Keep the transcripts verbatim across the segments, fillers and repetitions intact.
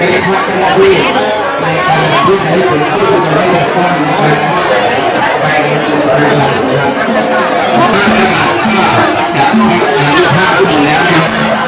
เป็นพัฒนาที่ในการที่ใช้สิ่งที่จะได้ถูกต้องนะครับไปสู่ตลาดนะครับถ้าตลาดก็จะมีคุณภาพที่ดีแล้วนะครับ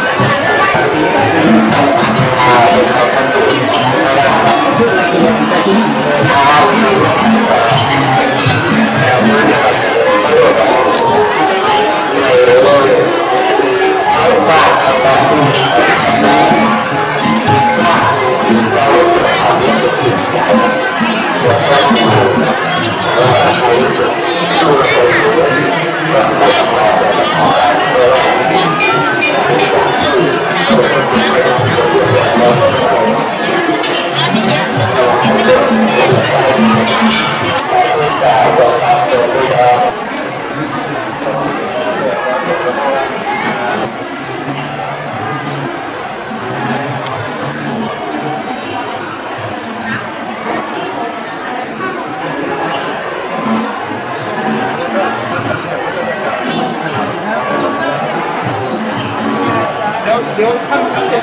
เดี๋ยวท่าน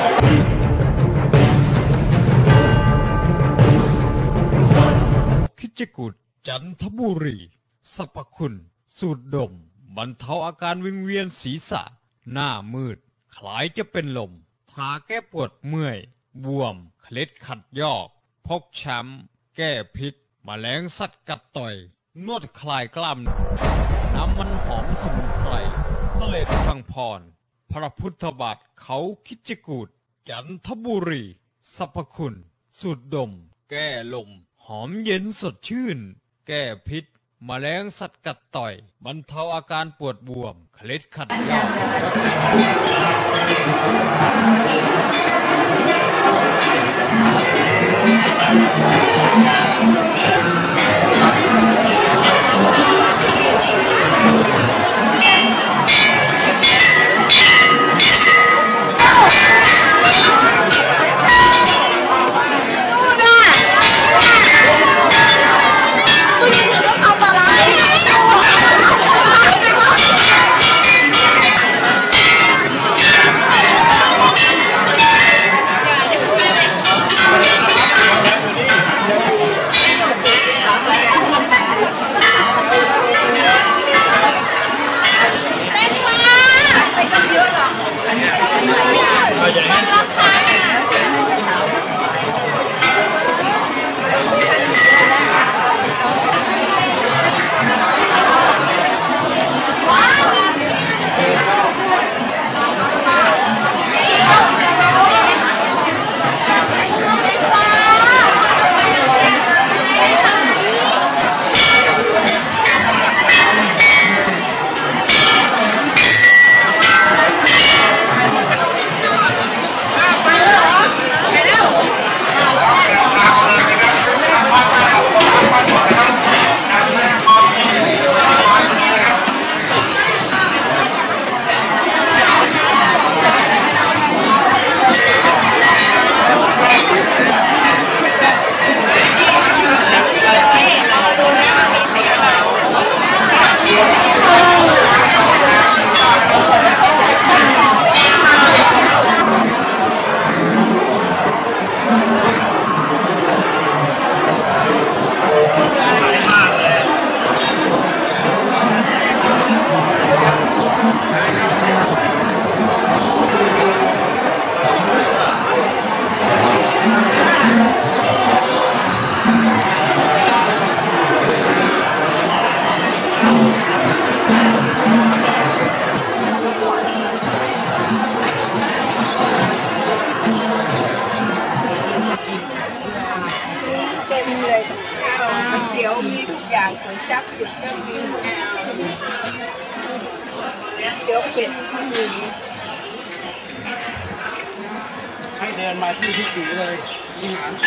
คิดจะกุดจันทบุรีสรรพคุณสูตรดมบรรเทาอาการวิงเวียนศีรษะหน้ามืดคล้ายจะเป็นลมทาแก้ปวดเมื่อยบวมเคล็ดขัดยอกพกช้ำแก้พิษแมลงสัตว์กัดต่อยนวดคลายกล้ามน้ำมันหอมสมุนไพรเสลดพังพรพระพุทธบาทเขาคิดจกูดจันทบุรีสรรพคุณสูตรดมแก้ลมหอมเย็นสดชื่นแก้พิษแมลงสัตว์กัดต่อยบรรเทาอาการปวดบวมเคล็ดขัดยเดี๋ยวมีทุกอย่างก๋วยจั๊บจุดก็มีเดี๋ยวเป็ดมีให้เดินมาที่ที่ตีเลยมีหาง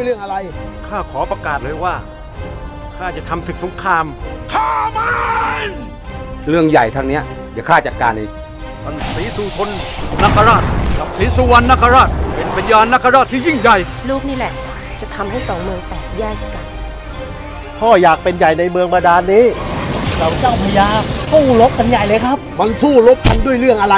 รื่องอะไรข้าขอประกาศเลยว่าข้าจะทำศึกสงครามฆ่ามันเรื่องใหญ่ทางเนี้ยเดี๋ยวข้าจัดการเองท่านศรีสุทนนคราชกับศรีสุวรรณนคราชเป็นปัญญานคราชที่ยิ่งใหญ่ลูกนี่แหละจะทำให้สองเมืองแตกแยกกันพ่ออยากเป็นใหญ่ในเมืองบาดาลนี้เราเจ้าพญาสู้รบกันใหญ่เลยครับมันสู้รบกันด้วยเรื่องอะไร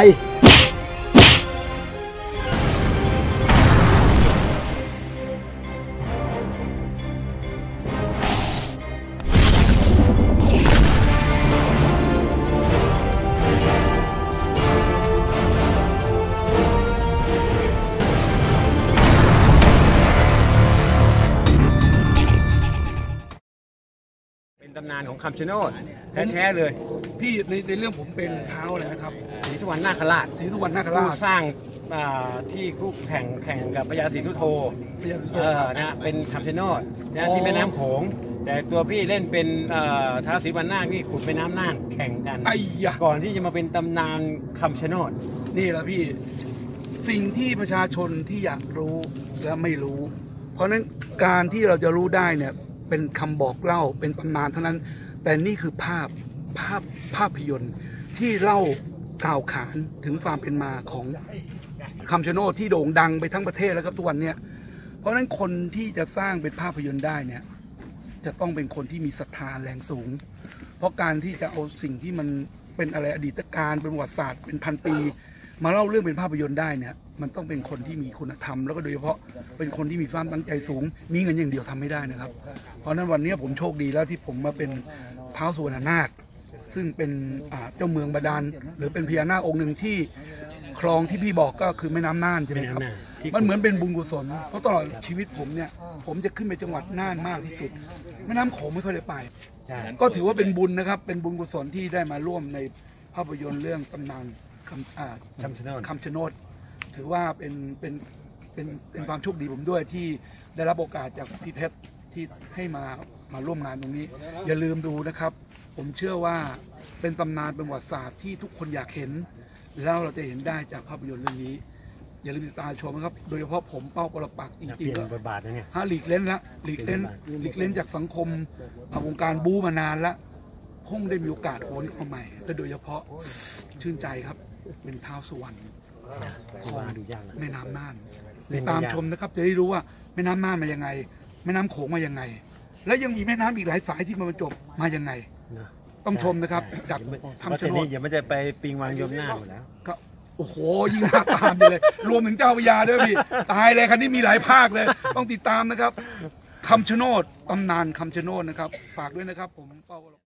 ตำนานของคำชะโนดแท้ๆเลยพี่ในในเรื่องผมเป็นเท้าเลยนะครับศรีสุวรรณนาคราชศรีสุวรรณนาคราชผู้สร้างที่คู่แข่งแข่งกับพญาศรีสุโธเออนะเป็นคำชะโนดนะที่แม่น้ำโขงแต่ตัวพี่เล่นเป็นท้าวศรีวรรณนาคนี่ขุดแม่น้ำน่านแข่งกันก่อนที่จะมาเป็นตำนานคำชะโนดนี่แหละพี่สิ่งที่ประชาชนที่อยากรู้และไม่รู้เพราะฉะนั้นการที่เราจะรู้ได้เนี่ยเป็นคำบอกเล่าเป็นตำนานเท่านั้นแต่นี่คือภาพภาพภาพยนตร์ที่เล่ากล่าวขานถึงความเป็นมาของคำชะโนดที่โด่งดังไปทั้งประเทศแล้วครับทุกวันเนี่ยเพราะฉะนั้นคนที่จะสร้างเป็นภาพยนตร์ได้เนี่ยจะต้องเป็นคนที่มีศรัทธาแรงสูงเพราะการที่จะเอาสิ่งที่มันเป็นอะไรอดีตการเป็นประวัติศาสตร์เป็นพันปีมาเล่าเรื่องเป็นภาพยนตร์ได้เนี่ยมันต้องเป็นคนที่มีคุณธรรมแล้วก็โดยเฉพาะเป็นคนที่มีความตั้งใจสูงมีเงินอย่างเดียวทำไม่ได้นะครับเพราะนั้นวันนี้ผมโชคดีแล้วที่ผมมาเป็นท้าวสุวรรณนาคซึ่งเป็นเจ้าเมืองบาดาลหรือเป็นพญานาคองค์หนึ่งที่คลองที่พี่บอกก็คือแม่น้ำน่านใช่ไหมครับมันเหมือนเป็นบุญกุศลเพราะตลอดชีวิตผมเนี่ยผมจะขึ้นไปจังหวัดน่านมากที่สุดแม่น้ำโขงไม่ค่อยได้ไปก็ถือว่าเป็นบุญนะครับเป็นบุญกุศลที่ได้มาร่วมในภาพยนตร์เรื่องตำนานคำคำชะโนดคำชะโนดถือว่าเป็นเป็นเป็นเป็นความโชคดีผมด้วยที่ได้รับโอกาสจากพี่เพชรที่ให้มามาร่วมงานตรงนี้อย่าลืมดูนะครับผมเชื่อว่าเป็นตำนานเป็นประวัติศาสตร์ที่ทุกคนอยากเห็นแล้วเราจะเห็นได้จากภาพยนตร์เรื่องนี้อย่าลืมติดตามชมนะครับโดยเฉพาะผมเป้าปรปักษ์จริงๆก็ถ้าหลีกเล่นละหลีกเล่นหลีกเล่นจากสังคมวงการบู๊มานานละคงได้มีโอกาสโอนเข้าใหม่แต่โดยเฉพาะชื่นใจครับเป็นท้าวสุวรรณของแม่น้ำน่านติดตามชมนะครับจะได้รู้ว่าแม่น้ำน่านมายังไงแม่น้ำโขงมายังไงและยังมีแม่น้ำอีกหลายสายที่มาบรรจบมายังไงต้องชมนะครับจากทำชนดอย่าไม่จะไปปิงวังยมน่านหมดแล้วก็โอ้โหยิ่งน่าตามไปเลยรวมถึงเจ้าพญาด้วยพี่ตายเลยคันนี้มีหลายภาคเลยต้องติดตามนะครับคำชะโนดตำนานคำชะโนดนะครับฝากด้วยนะครับผมเป้า